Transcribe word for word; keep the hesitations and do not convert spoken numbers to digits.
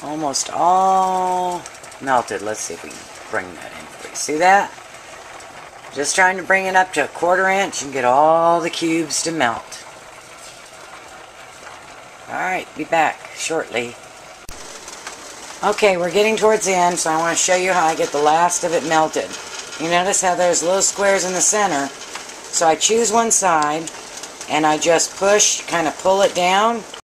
almost all melted. Let's see if we can bring that in for you. See that? Just trying to bring it up to a quarter inch and get all the cubes to melt. Alright, be back shortly. Okay, we're getting towards the end, so I want to show you how I get the last of it melted. You notice how there's little squares in the center? So I choose one side, and I just push, kind of pull it down,